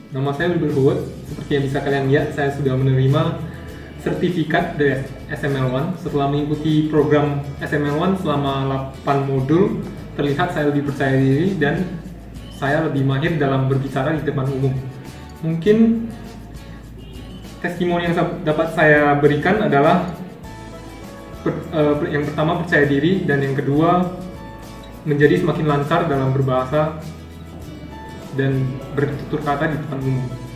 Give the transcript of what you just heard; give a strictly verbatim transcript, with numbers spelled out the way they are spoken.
Nama saya Wilbur Howard. Seperti yang bisa kalian lihat, saya sudah menerima sertifikat dari S M L satu. Setelah mengikuti program S M L satu selama delapan modul, terlihat saya lebih percaya diri dan saya lebih mahir dalam berbicara di depan umum. Mungkin testimoni yang dapat saya berikan adalah yang pertama percaya diri, dan yang kedua menjadi semakin lancar dalam berbahasa dan bertutur kata di depan umum.